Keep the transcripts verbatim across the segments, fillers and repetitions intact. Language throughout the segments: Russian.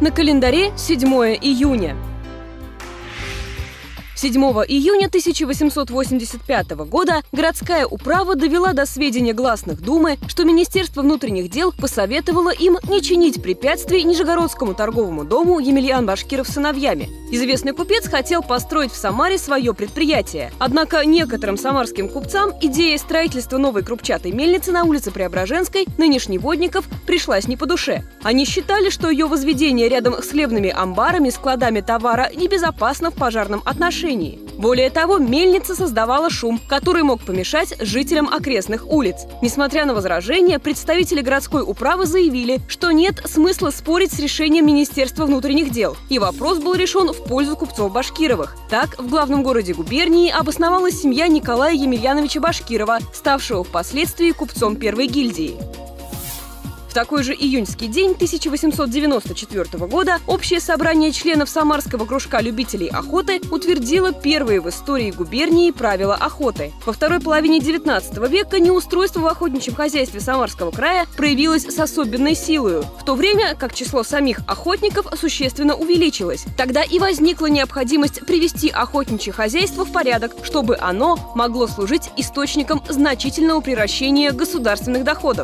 На календаре седьмое июня. седьмого июня тысяча восемьсот восемьдесят пятого года городская управа довела до сведения гласных Думы, что Министерство внутренних дел посоветовало им не чинить препятствий Нижегородскому торговому дому Емельян Башкиров с сыновьями. Известный купец хотел построить в Самаре свое предприятие. Однако некоторым самарским купцам идея строительства новой крупчатой мельницы на улице Преображенской, нынешний Водников, пришлась не по душе. Они считали, что ее возведение рядом с хлебными амбарами, складами товара небезопасно в пожарном отношении. Более того, мельница создавала шум, который мог помешать жителям окрестных улиц. Несмотря на возражения, представители городской управы заявили, что нет смысла спорить с решением Министерства внутренних дел, и вопрос был решен в пользу купцов Башкировых. Так, в главном городе губернии обосновалась семья Николая Емельяновича Башкирова, ставшего впоследствии купцом первой гильдии. В такой же июньский день тысяча восемьсот девяносто четвёртого года общее собрание членов Самарского кружка любителей охоты утвердило первые в истории губернии правила охоты. Во второй половине девятнадцатого века неустройство в охотничьем хозяйстве Самарского края проявилось с особенной силой, в то время как число самих охотников существенно увеличилось. Тогда и возникла необходимость привести охотничье хозяйство в порядок, чтобы оно могло служить источником значительного приращения государственных доходов.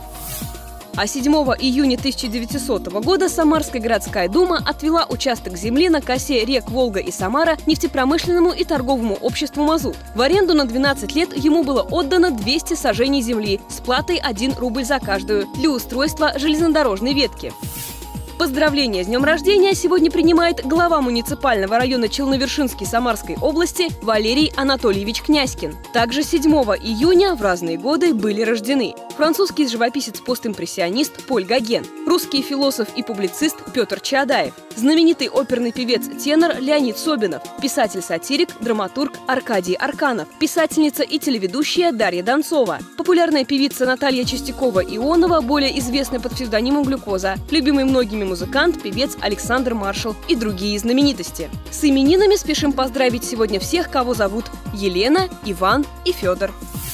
А седьмого июня тысяча девятисотого года Самарская городская дума отвела участок земли на косе рек Волга и Самара нефтепромышленному и торговому обществу «Мазут». В аренду на двенадцать лет ему было отдано двести сажений земли с платой один рубль за каждую для устройства железнодорожной ветки. Поздравления с днем рождения сегодня принимает глава муниципального района Челновершинский Самарской области Валерий Анатольевич Князькин. Также седьмого июня в разные годы были рождены французский живописец-постимпрессионист Поль Гоген, русский философ и публицист Петр Чаадаев, знаменитый оперный певец-тенор Леонид Собинов, писатель-сатирик, драматург Аркадий Арканов, писательница и телеведущая Дарья Донцова, популярная певица Наталья Чистякова-Ионова, более известная под псевдонимом Глюкоза, любимый многими музыкант, певец Александр Маршал и другие знаменитости. С именинами спешим поздравить сегодня всех, кого зовут Елена, Иван и Федор.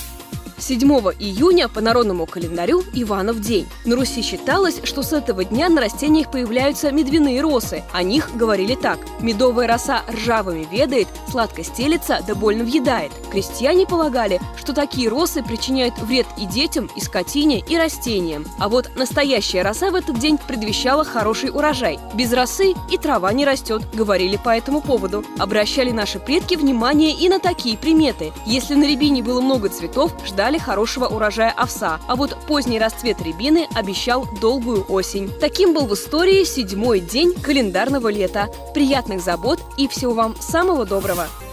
седьмого июня по народному календарю Иванов день. На Руси считалось, что с этого дня на растениях появляются медвяные росы. О них говорили так: медовая роса ржавыми ведает, сладко стелется, да больно въедает. Крестьяне полагали, что такие росы причиняют вред и детям, и скотине, и растениям. А вот настоящая роса в этот день предвещала хороший урожай. Без росы и трава не растет, говорили по этому поводу. Обращали наши предки внимание и на такие приметы. Если на рябине было много цветов, ждали хорошего урожая овса, а вот поздний расцвет рябины обещал долгую осень. Таким был в истории седьмой день календарного лета. Приятных забот и всего вам самого доброго!